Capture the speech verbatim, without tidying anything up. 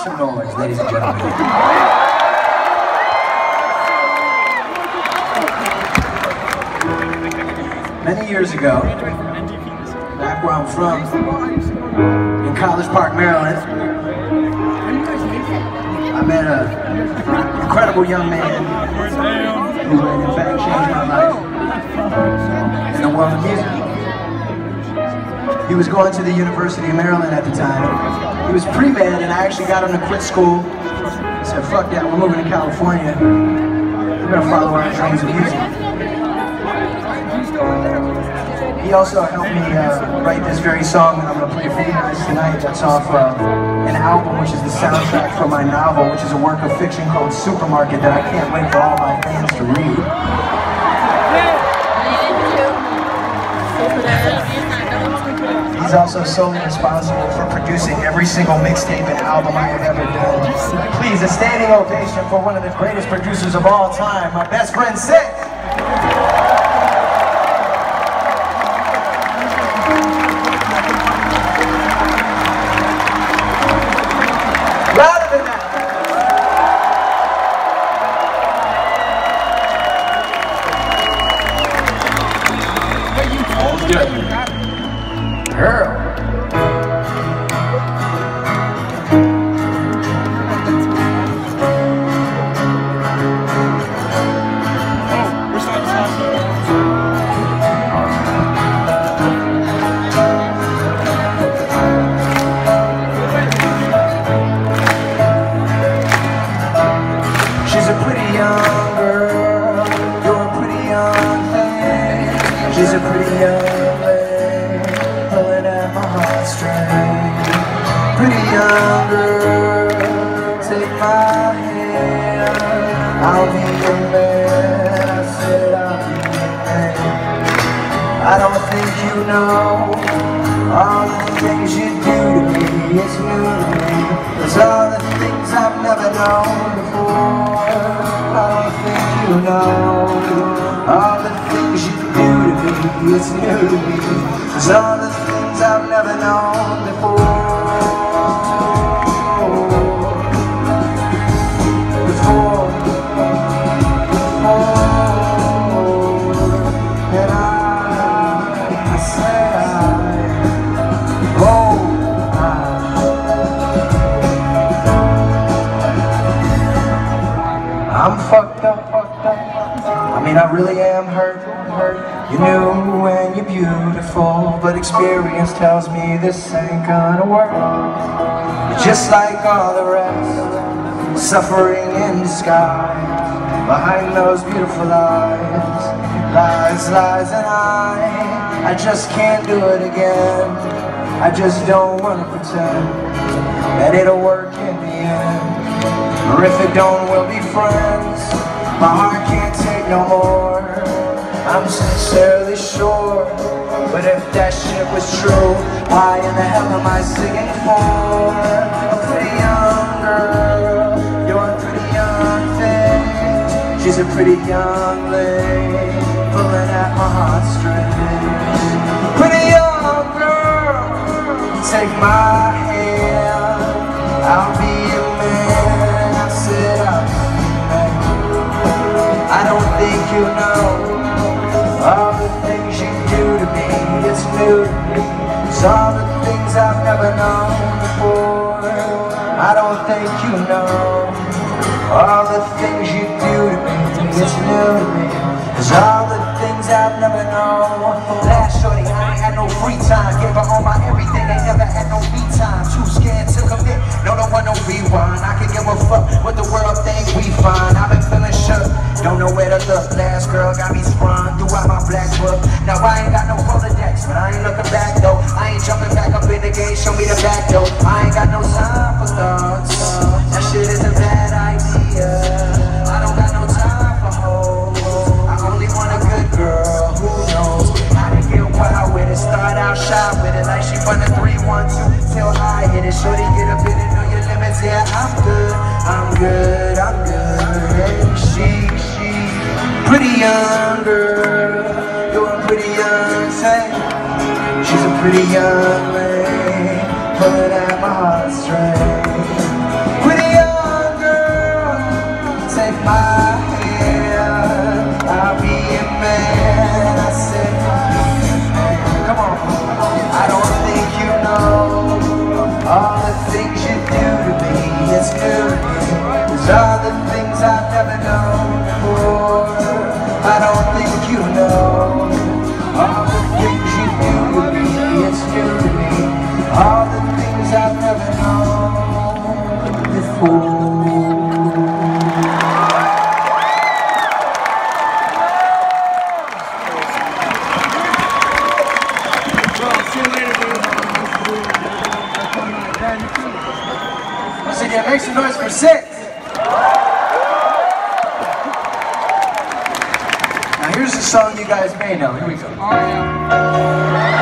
some noise, ladies and gentlemen. Many years ago, back where I'm from, in College Park, Maryland, I met an incredible young man who in fact changed my life in the world of music. He was going to the University of Maryland at the time. He was pre-med, and I actually got him to quit school. I said, fuck that, we're moving to California. We're gonna follow our dreams of music. He also helped me uh, write this very song that I'm gonna play for you guys tonight. That's off uh, an album, which is the soundtrack for my novel, which is a work of fiction called Supermarket that I can't wait for all my fans to read. He's also solely responsible for producing every single mixtape and album I have ever done. Please, a standing ovation for one of the greatest producers of all time, my best friend, Sick! Louder than that! Let's do it. Girl. She's a pretty young girl, you're a pretty young thing. She's a pretty young pretty young girl, take my hand, I'll be your man, I said I'll be your man. I don't think you know all the things you do to me, it's new to me. There's all the things I've never known before. I don't think you know all the things you do to me, it's new to me. There's all the things I've never known before. I'm fucked up, fucked up. I mean, I really am hurt, hurt. You knew when you're beautiful, but experience tells me this ain't gonna work. You're just like all the rest, suffering in disguise. Behind those beautiful eyes, lies, lies, and I, I just can't do it again. I just don't wanna pretend that it'll work in the end. Or if it don't, we'll be friends. My heart can't take no more, I'm sincerely sure. But if that shit was true, why in the hell am I singing for? A pretty young girl, you're a pretty young thing. She's a pretty young lady, pulling at my heartstrings. Pretty young girl, take my hand, I'll be your man. I don't think you know all the things you do to me, it's new to me. It's all the things I've never known before. I don't think you know all the things you do to me, it's new to me. It's all the things I've never known. Last shorty, I ain't had no free time, gave her all my everything, ain't never had no me time. Too scared to commit, no, don't want no rewind. I can give a fuck what the world think we find. I've been feeling shook, don't know where to look. Last girl got me sprung throughout my black book. Now I ain't got no Rolodex, but I ain't looking back though. I ain't jumping back up in the game, show me the back though. I ain't got no time for thoughts, that shit is a bad idea. I don't got no time for hoes, I only want a good girl who knows how to get wild with it. Start out shy with it like she run a three one two till I hit it. Shorty get up in it, know your limits, yeah I'm good, I'm good, I'm good. Hey, she, she, pretty young girl, you're a pretty young thing. She's a pretty young lady, pulling at my heartstrings. it's new to me. These are the things I've never known before. I don't think you know all the things you do to me. It's new to me. All the things I've never known before. Listen, yeah, make some noise for Six. Now here's a song you guys may know. Here we go. Oh, yeah.